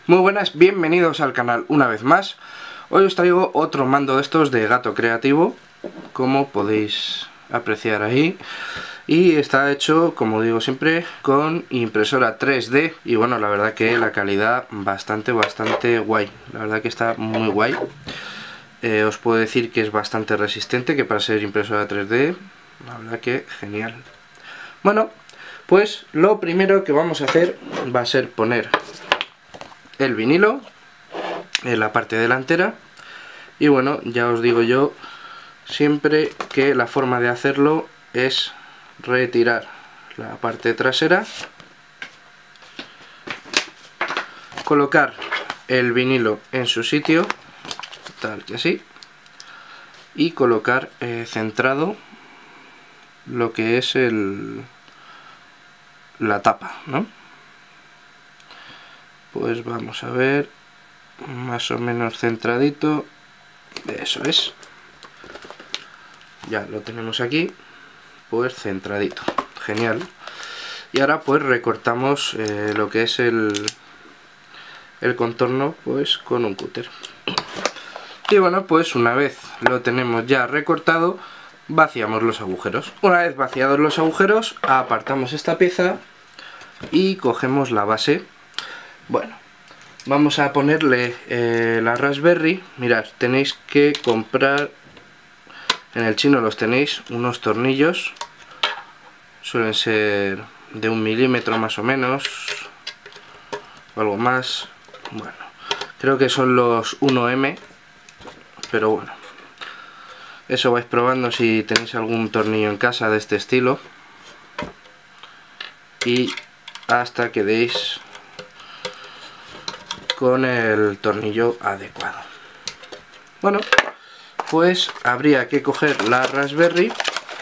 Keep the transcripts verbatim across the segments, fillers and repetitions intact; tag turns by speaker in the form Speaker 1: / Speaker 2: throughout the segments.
Speaker 1: Muy buenas, bienvenidos al canal una vez más. Hoy os traigo otro mando de estos de Gato Creativo, como podéis apreciar ahí. Y está hecho, como digo siempre, con impresora tres D. Y bueno, la verdad que la calidad bastante, bastante guay. La verdad que está muy guay. Eh, os puedo decir que es bastante resistente, que para ser impresora tres D, la verdad que genial. Bueno, pues lo primero que vamos a hacer va a ser poner el vinilo en la parte delantera. Y bueno, ya os digo yo siempre que la forma de hacerlo es retirar la parte trasera, colocar el vinilo en su sitio, tal que así, y colocar eh, centrado lo que es el la tapa, ¿no? Pues vamos a ver, más o menos centradito, eso es, ya lo tenemos aquí, pues centradito, genial. Y ahora pues recortamos eh, lo que es el, el contorno pues con un cúter. Y bueno, pues una vez lo tenemos ya recortado, vaciamos los agujeros. Una vez vaciados los agujeros, apartamos esta pieza y cogemos la base. Bueno, vamos a ponerle eh, la Raspberry. Mirad, tenéis que comprar, en el chino los tenéis, unos tornillos, suelen ser de un milímetro más o menos, o algo más. Bueno, creo que son los uno eme, pero bueno, eso vais probando si tenéis algún tornillo en casa de este estilo, y hasta que deis con el tornillo adecuado. Bueno, pues habría que coger la Raspberry.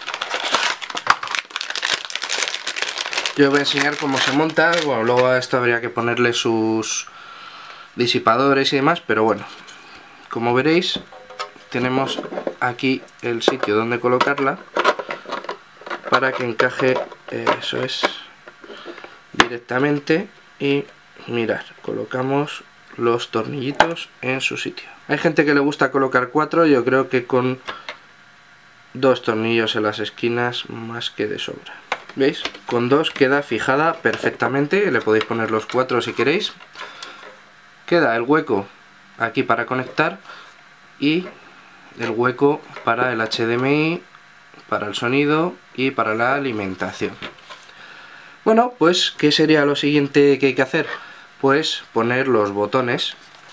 Speaker 1: Yo os voy a enseñar cómo se monta. Bueno, luego a esto habría que ponerle sus disipadores y demás, pero bueno, como veréis, tenemos aquí el sitio donde colocarla para que encaje, eso es, directamente. Y mirad, colocamos los tornillitos en su sitio. Hay gente que le gusta colocar cuatro, yo creo que con dos tornillos en las esquinas más que de sobra. ¿Veis? Con dos queda fijada perfectamente, le podéis poner los cuatro si queréis. Queda el hueco aquí para conectar y el hueco para el H D M I, para el sonido y para la alimentación. Bueno, pues ¿qué sería lo siguiente que hay que hacer? Pues poner los botones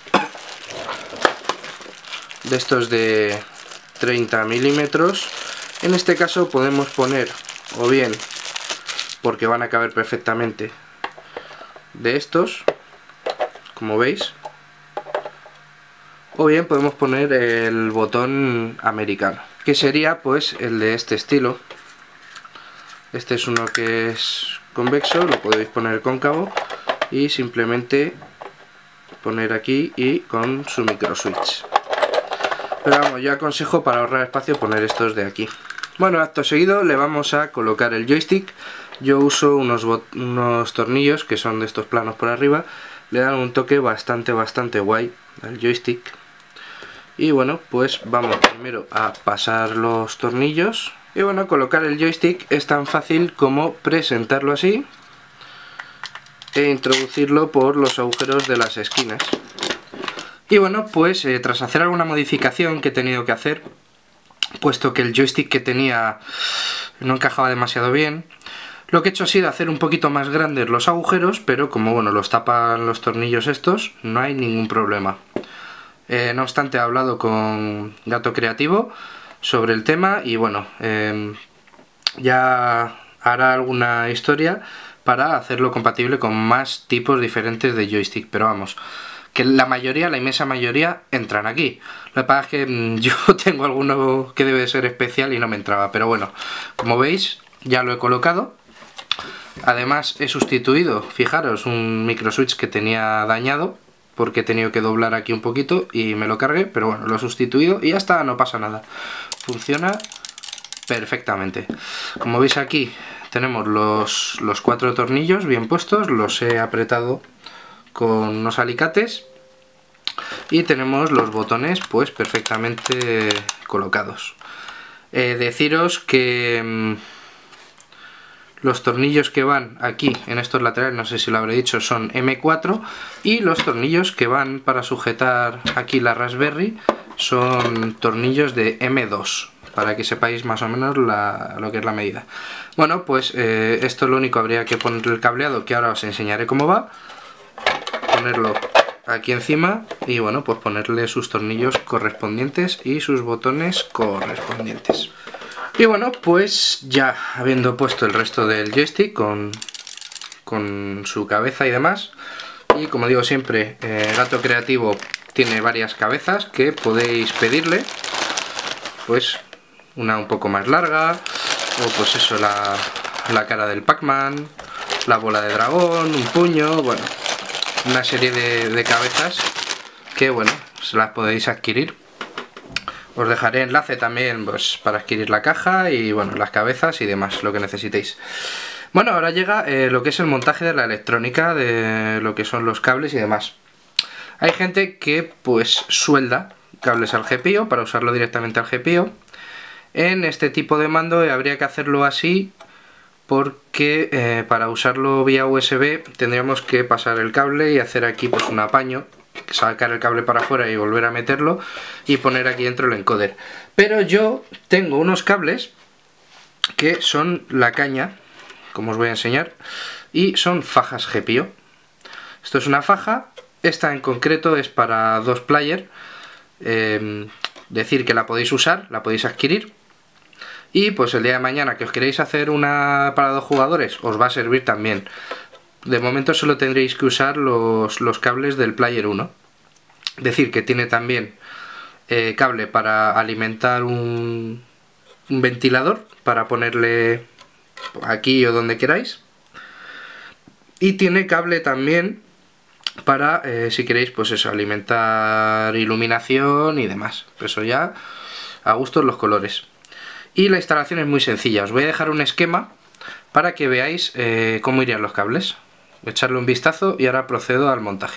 Speaker 1: de estos de treinta milímetros. En este caso podemos poner, o bien, porque van a caber perfectamente, de estos, como veis, o bien podemos poner el botón americano, que sería pues el de este estilo. Este es uno que es convexo, lo podéis poner cóncavo y simplemente poner aquí y con su micro switch. Pero vamos, yo aconsejo para ahorrar espacio poner estos de aquí. Bueno, acto seguido le vamos a colocar el joystick. Yo uso unos, unos tornillos que son de estos planos por arriba, le dan un toque bastante bastante guay al joystick. Y bueno, pues vamos primero a pasar los tornillos. Y bueno, colocar el joystick es tan fácil como presentarlo así e introducirlo por los agujeros de las esquinas. Y bueno, pues eh, tras hacer alguna modificación que he tenido que hacer, puesto que el joystick que tenía no encajaba demasiado bien, lo que he hecho ha sido hacer un poquito más grandes los agujeros, pero como bueno, los tapan los tornillos estos, no hay ningún problema. Eh, no obstante, he hablado con Gato Creativo sobre el tema y bueno, eh, ya hará alguna historia para hacerlo compatible con más tipos diferentes de joystick, pero vamos, que la mayoría, la inmensa mayoría, entran aquí. Lo que pasa es que mmm, yo tengo alguno que debe ser especial y no me entraba, pero bueno, como veis, ya lo he colocado. Además he sustituido, fijaros, un micro switch que tenía dañado, porque he tenido que doblar aquí un poquito y me lo cargué, pero bueno, lo he sustituido y ya está, no pasa nada. Funciona perfectamente. Como veis aquí tenemos los, los cuatro tornillos bien puestos, los he apretado con unos alicates y tenemos los botones pues perfectamente colocados. Eh, deciros que mmm, los tornillos que van aquí en estos laterales, no sé si lo habré dicho, son eme cuatro, y los tornillos que van para sujetar aquí la Raspberry son tornillos de eme dos, para que sepáis más o menos la, lo que es la medida. Bueno, pues eh, esto es lo único, habría que ponerle el cableado, que ahora os enseñaré cómo va. Ponerlo aquí encima y bueno, pues ponerle sus tornillos correspondientes y sus botones correspondientes. Y bueno, pues ya habiendo puesto el resto del joystick con, con su cabeza y demás, y como digo siempre, eh, Gato Creativo tiene varias cabezas que podéis pedirle, pues una un poco más larga, o pues eso, la, la cara del Pac-Man, la bola de dragón, un puño, bueno, una serie de, de cabezas que bueno, se las podéis adquirir. Os dejaré enlace también pues, para adquirir la caja y bueno, las cabezas y demás, lo que necesitéis. Bueno, ahora llega eh, lo que es el montaje de la electrónica, de lo que son los cables y demás. Hay gente que pues suelda cables al G P I O para usarlo directamente al G P I O. En este tipo de mando eh, habría que hacerlo así porque eh, para usarlo vía U S B tendríamos que pasar el cable y hacer aquí pues un apaño, sacar el cable para afuera y volver a meterlo y poner aquí dentro el encoder. Pero yo tengo unos cables que son la caña, como os voy a enseñar, y son fajas G P I O. Esto es una faja, esta en concreto es para dos player, eh, decir que la podéis usar, la podéis adquirir. Y pues el día de mañana que os queréis hacer una para dos jugadores, os va a servir también. De momento solo tendréis que usar los, los cables del Player uno. Decir que tiene también eh, cable para alimentar un, un ventilador, para ponerle aquí o donde queráis. Y tiene cable también para, eh, si queréis, pues eso, alimentar iluminación y demás. Eso ya a gustos los colores. Y la instalación es muy sencilla. Os voy a dejar un esquema para que veáis eh, cómo irían los cables. Echarle un vistazo y ahora procedo al montaje.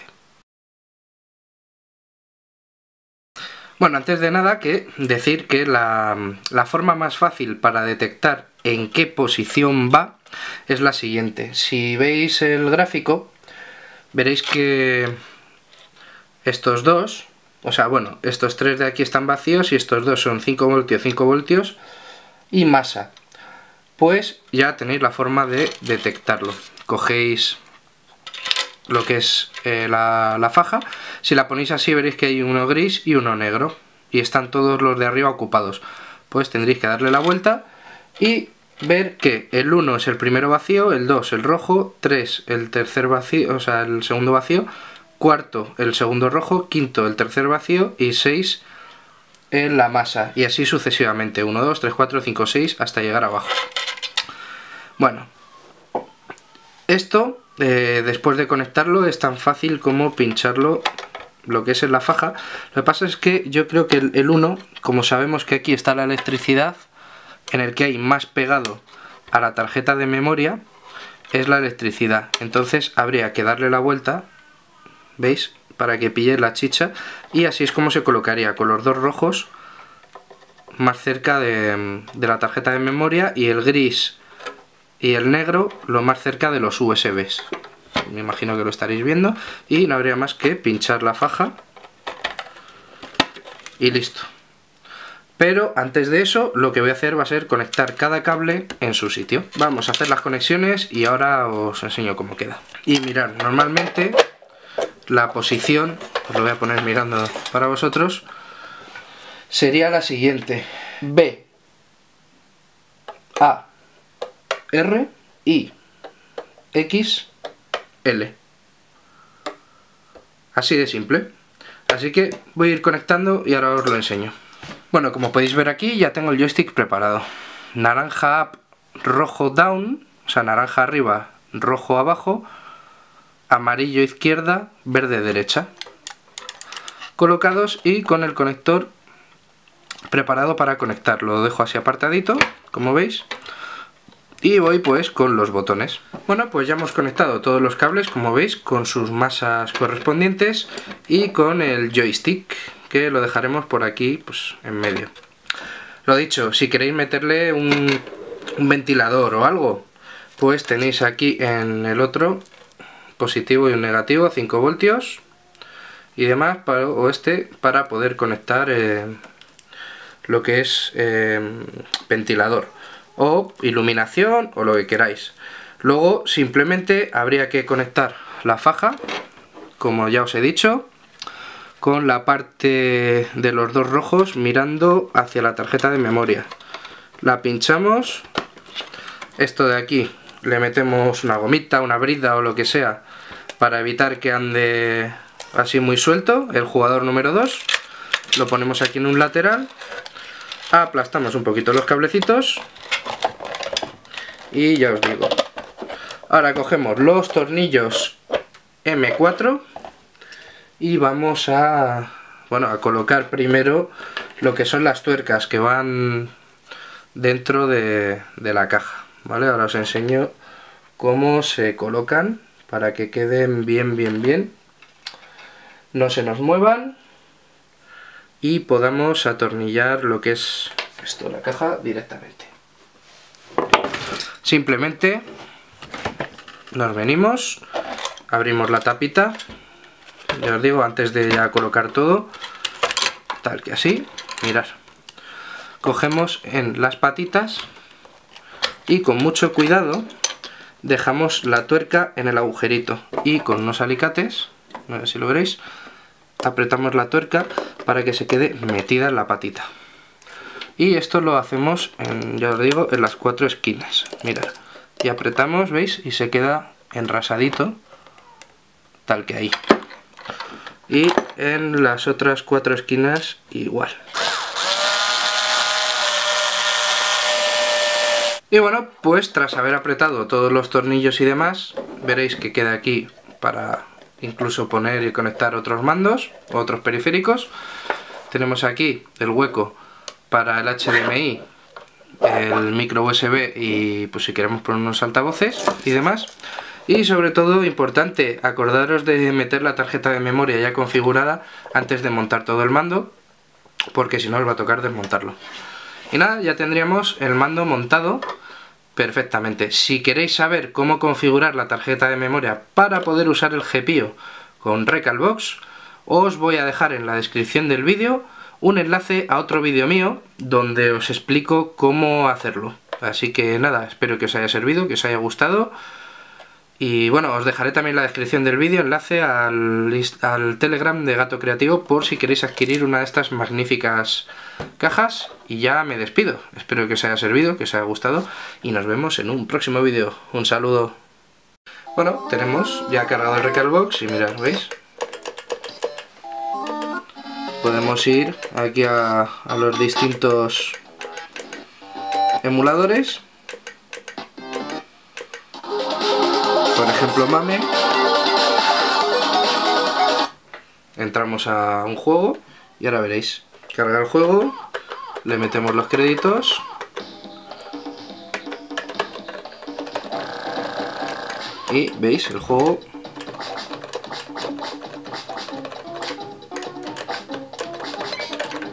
Speaker 1: Bueno, antes de nada que decir que la, la forma más fácil para detectar en qué posición va es la siguiente. Si veis el gráfico, veréis que estos dos, o sea, bueno, estos tres de aquí están vacíos y estos dos son cinco voltios, cinco voltios y masa. Pues ya tenéis la forma de detectarlo. Cogéis lo que es eh, la, la faja, si la ponéis así veréis que hay uno gris y uno negro y están todos los de arriba ocupados. Pues tendréis que darle la vuelta y ver que el uno es el primero vacío, el dos el rojo, tres el tercer vacío, o sea el segundo vacío, cuarto el segundo rojo, quinto el tercer vacío y seis en la masa, y así sucesivamente, uno, dos, tres, cuatro, cinco, seis hasta llegar abajo. Bueno, esto eh, después de conectarlo es tan fácil como pincharlo lo que es en la faja. Lo que pasa es que yo creo que el uno, como sabemos que aquí está la electricidad, en el que hay más pegado a la tarjeta de memoria es la electricidad, entonces habría que darle la vuelta, ¿veis?, para que pille la chicha, y así es como se colocaría, con los dos rojos más cerca de, de la tarjeta de memoria y el gris y el negro lo más cerca de los U S Bs. Me imagino que lo estaréis viendo, y no habría más que pinchar la faja y listo. Pero antes de eso lo que voy a hacer va a ser conectar cada cable en su sitio. Vamos a hacer las conexiones y ahora os enseño cómo queda. Y mirad, normalmente la posición, os lo voy a poner mirando para vosotros, sería la siguiente: B, A, R, I, X, L. Así de simple. Así que voy a ir conectando y ahora os lo enseño. Bueno, como podéis ver aquí ya tengo el joystick preparado. Naranja up, rojo down, o sea, naranja arriba, rojo abajo, amarillo izquierda, verde derecha. Colocados y con el conector preparado para conectar. Lo dejo así apartadito, como veis. Y voy pues con los botones. Bueno, pues ya hemos conectado todos los cables, como veis, con sus masas correspondientes y con el joystick, que lo dejaremos por aquí pues en medio. Lo dicho, si queréis meterle un, un ventilador o algo, pues tenéis aquí en el otro positivo y un negativo a cinco voltios y demás, para, o este, para poder conectar eh, lo que es eh, ventilador o iluminación o lo que queráis. Luego simplemente habría que conectar la faja, como ya os he dicho, con la parte de los dos rojos mirando hacia la tarjeta de memoria. La pinchamos, esto de aquí le metemos una gomita, una brida o lo que sea para evitar que ande así muy suelto. El jugador número dos lo ponemos aquí en un lateral, aplastamos un poquito los cablecitos y ya os digo. Ahora cogemos los tornillos eme cuatro y vamos a, bueno, a colocar primero lo que son las tuercas que van dentro de, de la caja, ¿vale? Ahora os enseño cómo se colocan para que queden bien, bien, bien, no se nos muevan y podamos atornillar lo que es esto, la caja, directamente. Simplemente nos venimos, abrimos la tapita, ya os digo, antes de ya colocar todo, tal que así, mirad, cogemos en las patitas y con mucho cuidado dejamos la tuerca en el agujerito y con unos alicates, no sé si lo veréis, apretamos la tuerca para que se quede metida en la patita. Y esto lo hacemos, en, ya os digo, en las cuatro esquinas, mirad, y apretamos, ¿veis? Y se queda enrasadito, tal que ahí. Y en las otras cuatro esquinas igual. Y bueno, pues tras haber apretado todos los tornillos y demás, veréis que queda aquí para incluso poner y conectar otros mandos, otros periféricos. Tenemos aquí el hueco para el hache de eme i, el micro u ese be y pues si queremos poner unos altavoces y demás. Y sobre todo, importante, acordaros de meter la tarjeta de memoria ya configurada antes de montar todo el mando, porque si no os va a tocar desmontarlo. Y nada, ya tendríamos el mando montado perfectamente. Si queréis saber cómo configurar la tarjeta de memoria para poder usar el G P I O con Recalbox, os voy a dejar en la descripción del vídeo un enlace a otro vídeo mío donde os explico cómo hacerlo. Así que nada, espero que os haya servido, que os haya gustado. Y bueno, os dejaré también en la descripción del vídeo enlace al, al Telegram de Gato Creativo por si queréis adquirir una de estas magníficas cajas. Y ya me despido. Espero que os haya servido, que os haya gustado y nos vemos en un próximo vídeo. Un saludo. Bueno, tenemos ya cargado el Recalbox y mirad, ¿veis? Podemos ir aquí a, a los distintos emuladores. Por ejemplo, Mame. Entramos a un juego y ahora veréis. Carga el juego, le metemos los créditos. Y veis, el juego